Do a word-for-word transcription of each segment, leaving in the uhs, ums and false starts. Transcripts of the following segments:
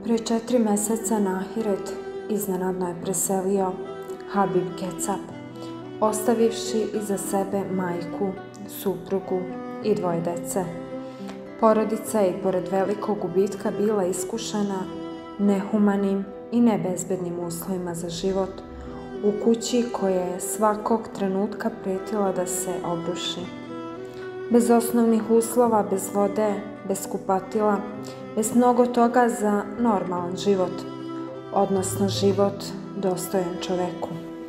Prije četiri meseca na Ahiret iznenadno je preselio Habib Kecap, ostavivši iza sebe majku, suprugu i dvoje dece. Porodica je i pored velikog gubitka bila iskušena nehumanim i nebezbednim uslovima za život u kući koja je svakog trenutka pretila da se obruši. Bez osnovnih uslova, bez vode, bez kupatila, bez mnogo toga za normalan život, odnosno život dostojan čoveku.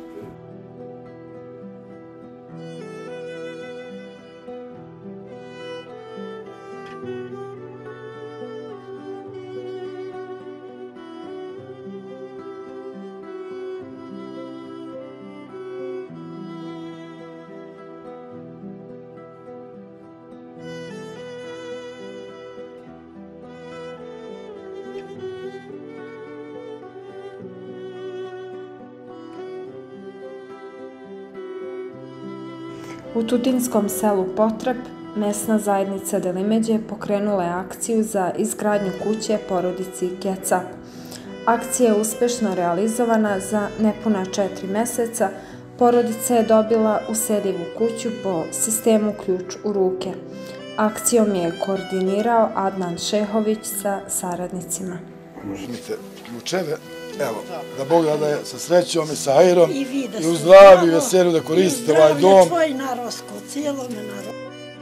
U tutinskom selu Potreb, mesna zajednica Delimeđe pokrenula je akciju za izgradnju kuće porodici Kecap. Akcija je uspešno realizovana za nepuna četiri meseca. Porodica je dobila useljivu kuću po sistemu ključ u ruke. Akcijom je koordinirao Adnan Šehović sa saradnicima. Možete ključeve, evo, da Bog da je sa srećom i sa ajerom i u zdravlju i veselju da koristite ovaj dom. I zdravlje tvoj narosko, cijelome narosko.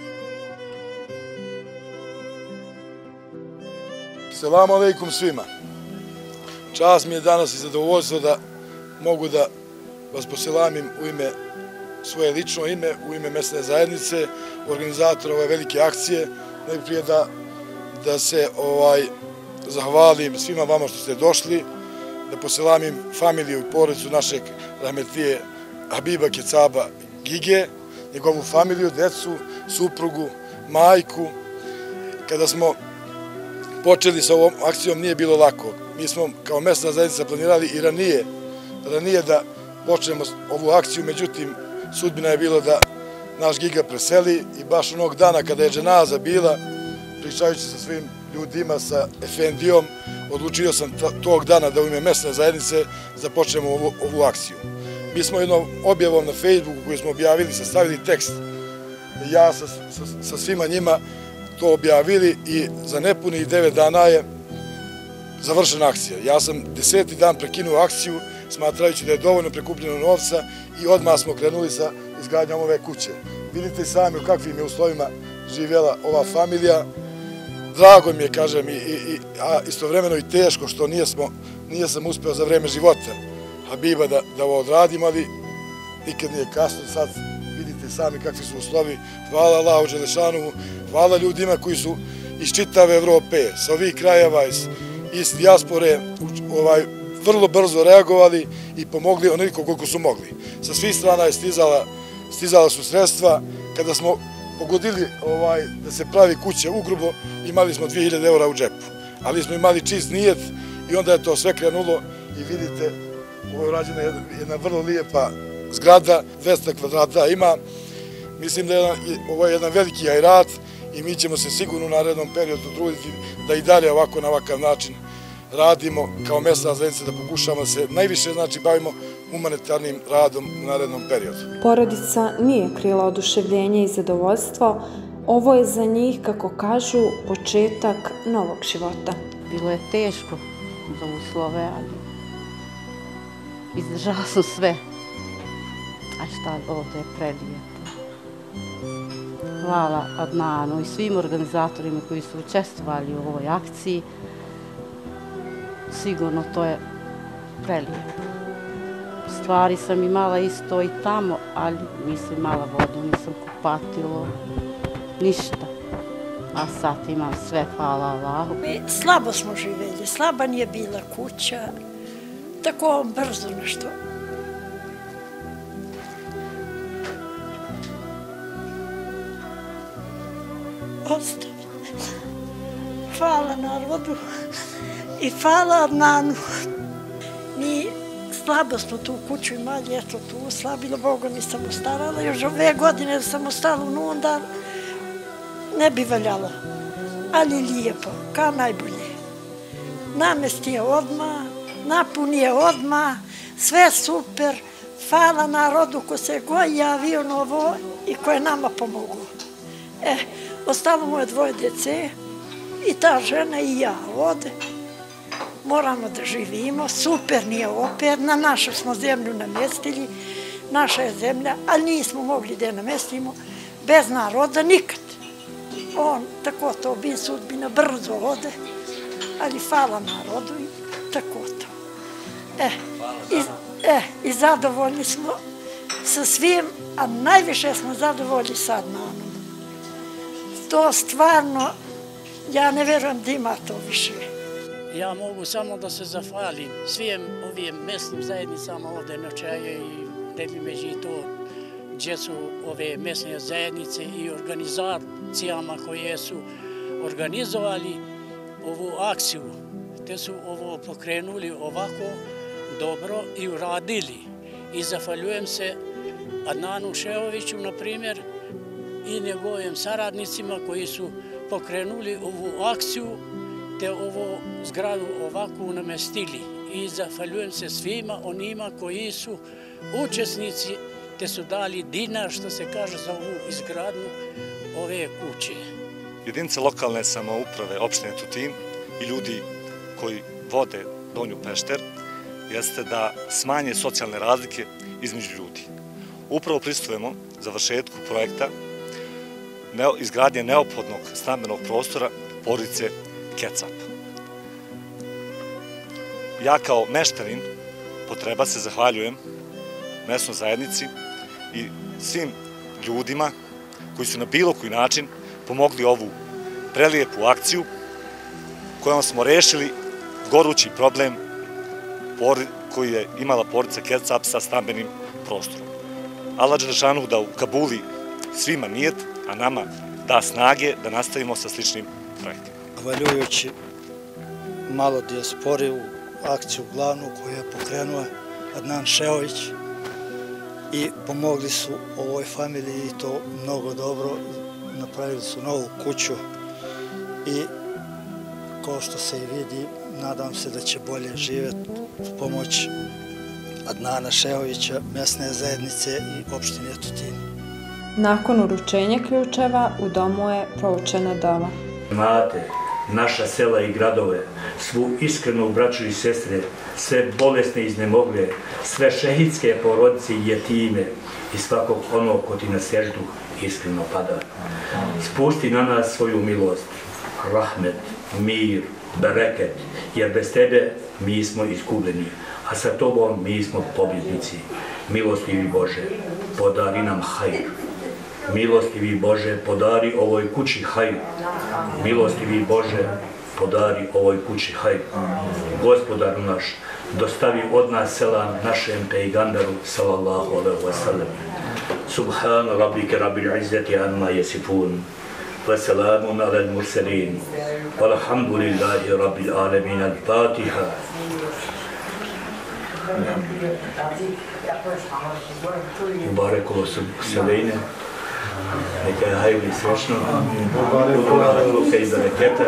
Selamu alejkum svima. Čast mi je danas i zadovoljstvo da mogu da vas poselamim u ime, svoje lično ime, u ime mesne zajednice, organizatora ove velike akcije. Najprije da, da se ovaj, zahvalim svima vama što ste došli, da poselamim familiju i porodicu našeg rahmetlije Habiba Kecaba Gige, njegovu familiju, decu, suprugu, majku. Kada smo počeli sa ovom akcijom nije bilo lako. Mi smo kao mesna zajednica planirali i ranije, ranije da počnemo ovu akciju, međutim sudbina je bilo da naš Giga preseli i baš onog dana kada je dženaza bila, pričajući sa svim ljudima, sa Efendijom, odlučio sam tog dana da u ime mesne zajednice započnemo ovu, ovu akciju. Mi smo jednom objavom na Facebooku koju smo objavili, sastavili tekst, ja sa, sa, sa svima njima to objavili i za nepunih devet dana je završena akcija. Ja sam deseti dan prekinuo akciju, smatrajući da je dovoljno prikupljeno novca i odmah smo krenuli sa izgradnjom ove kuće. Vidite sami u kakvim je uslovima živjela ova familija. Drago mi je, kažem, i, i, a istovremeno i teško što nijesmo, nijesam uspeo za vreme života Habiba da, da ovo odradim, ali nikad nije kasno. Sad vidite sami kakvi su uslovi. Hvala Allahu Đelešanovu, hvala ljudima koji su iz čitave Evrope, sa ovih krajeva, iz, iz dijaspore, ovaj, vrlo brzo reagovali i pomogli onoliko koliko su mogli. Sa svih strana je stizala, stizala su sredstva. Kada smo pogodili ovaj, da se pravi kuća ugrubo, imali smo dvije hiljade eura u džepu. Ali smo imali čist nijet i onda je to sve krenulo i vidite, ovo je urađena jedna vrlo lijepa zgrada, dvesta kvadrata ima. Mislim da je ovo je jedan veliki ajrat i mi ćemo se sigurno u narednom periodu truditi da i dalje ovako na ovakav način radimo kao mesna zajednica, da pokušamo da se najviše znači bavimo humanitarnim radom u narednom periodu. Porodica nije krila oduševljenje i zadovoljstvo. Ovo je za njih, kako kažu, početak novog života. Bilo je teško za uslove, ali izdržala sam sve. A šta, ovdje je prelijepo. Hvala Adnanu i svim organizatorima koji su učestvovali u ovoj akciji. Sigurno to je prelijepo. Stvari sam imala isto i tamo, ali nisam imala vodu, nisam kupatilo, ništa. A sad imam sve, hvala Allahu. Slabo smo živjeli, slaba nije bila kuća, tako brzo nešto. Ostavi. Hvala narodu i hvala Adnanu. Mi slabo smo tu kuću imali, eto tu, slabilo Boga mi sam ostarala. Još ove godine sam ostala u Nundar, ne bi valjalo, ali lijepo, kao najbolje. namesti je odmah, napuni je odmah, sve super, hvala narodu ko se god javio novo i ko je nama pomogao. E, ostalo moje dvoje djece i ta žena i ja ovde. Moramo da živimo, super nije opet, na našu smo zemlju namestili, naša je zemlja, ali nismo mogli da je namestimo, bez naroda nikad. On, tako to, bi sudbina, brzo ode, ali hvala narodu i tako to. E, i, e, i zadovoljni smo sa svim, a najviše smo zadovoljni sa Adnanom. To stvarno, ja ne verujem da ima to više. Ja mogu samo da se zahvalim svim ovim mesnim zajednicama ovde na Čaje i Deblji Međito, gdje su ove mesne zajednice i organizacijama koje su organizovali ovu akciju, te su ovo pokrenuli ovako dobro i uradili. I zahvaljujem se Adnanu Šehoviću, na primjer, i njegovim saradnicima koji su pokrenuli ovu akciju, te ovo zgradu ovako namestili. I zahvaljujem se svima onima koji su učesnici, te su dali dinar, što se kaže, za ovu izgradnju ove kuće. Jedinice lokalne samouprave opštine Tutin i ljudi koji vode Donju Pešter jeste da smanje socijalne razlike između ljudi. Upravo pristupujemo završetku projekta izgradnje neophodnog stambenog prostora porodice Kecap. Ja kao meštanin potreba se zahvaljujem mesnoj zajednici i svim ljudima koji su na bilo koji način pomogli ovu prelijepu akciju kojom smo rešili gorući problem koji je imala porodica Kecap sa stambenim prostorom. Allah Đelešanu da u Kabuli svima nijet, a nama da snage da nastavimo sa sličnim projektima. Zahvaljujući malo dijaspori u akciju glavnu koju je pokrenuo Adnan Šehović i pomogli su ovoj familiji i to mnogo dobro, napravili su novu kuću i kao što se i vidi, nadam se da će bolje živjeti uz pomoć Adnana Šehovića, mesne zajednice i opštine Tutin. Nakon uručenja ključeva u domu je proučena dova. Znate, naša sela i gradove, svu iskrenu braću i sestre, sve bolesne i iznemogle, sve šehidske porodice i jetime i svakog onog ko ti na seždu iskreno pada. Spusti na nas svoju milost, rahmet, mir, bereket, jer bez tebe mi smo izgubljeni, a sa tobom mi smo pobjednici. Milostivi Bože, podari nam hajr. Milostivi Bože, podari ovoj kući hajr. Milostivi Bože, podari ovoj kući hajr. Gospodaru naš, dostavi od nas selam našem pejgamberu, sallallahu alaihi wa sallam. Subhana rabbike rabbil izzati amma yasifun. Wa salamun alal mursalin. Walhamdulillahi rabbil alamin. Al-Fatiha. Mubarekolo Selejne, neka je hajli srećno, budu i bereketa.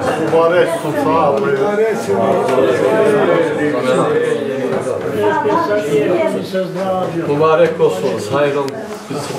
Mubarekolo s hajrom.